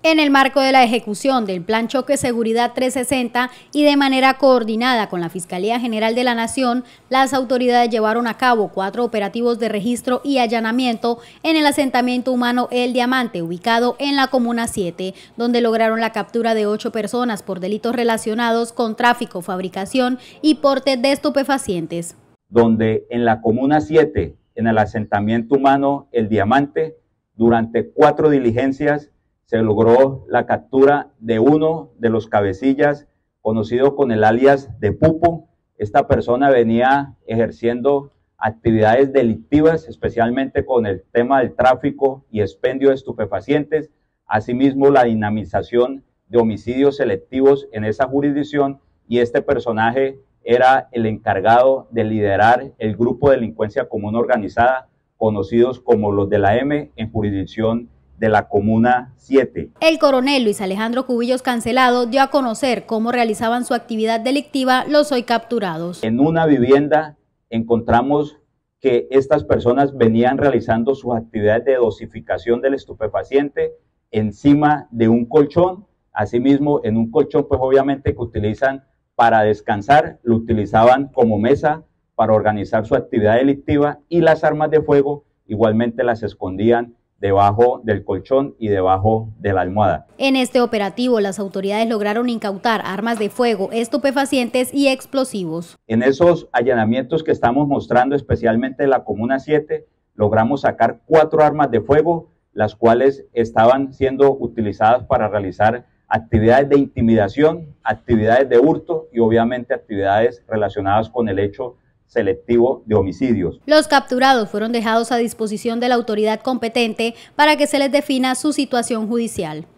En el marco de la ejecución del Plan Choque Seguridad 360 y de manera coordinada con la Fiscalía General de la Nación, las autoridades llevaron a cabo 4 operativos de registro y allanamiento en el asentamiento humano El Diamante, ubicado en la Comuna 7, donde lograron la captura de 8 personas por delitos relacionados con tráfico, fabricación y porte de estupefacientes. Donde en la Comuna 7, en el asentamiento humano El Diamante, durante 4 diligencias, se logró la captura de uno de los cabecillas, conocido con el alias de Pupo. Esta persona venía ejerciendo actividades delictivas, especialmente con el tema del tráfico y expendio de estupefacientes, asimismo la dinamización de homicidios selectivos en esa jurisdicción, y este personaje era el encargado de liderar el grupo de delincuencia común organizada, conocidos como los de la M, en jurisdicción de la Comuna 7. El coronel Luis Alejandro Cubillos Cancelado dio a conocer cómo realizaban su actividad delictiva los hoy capturados. En una vivienda encontramos que estas personas venían realizando sus actividades de dosificación del estupefaciente encima de un colchón. Asimismo, en un colchón, pues obviamente que utilizan para descansar, lo utilizaban como mesa para organizar su actividad delictiva, y las armas de fuego igualmente las escondían debajo del colchón y debajo de la almohada. En este operativo, las autoridades lograron incautar armas de fuego, estupefacientes y explosivos. En esos allanamientos que estamos mostrando, especialmente en la Comuna 7, logramos sacar 4 armas de fuego, las cuales estaban siendo utilizadas para realizar actividades de intimidación, actividades de hurto y obviamente actividades relacionadas con el hecho selectivo de homicidios. Los capturados fueron dejados a disposición de la autoridad competente para que se les defina su situación judicial.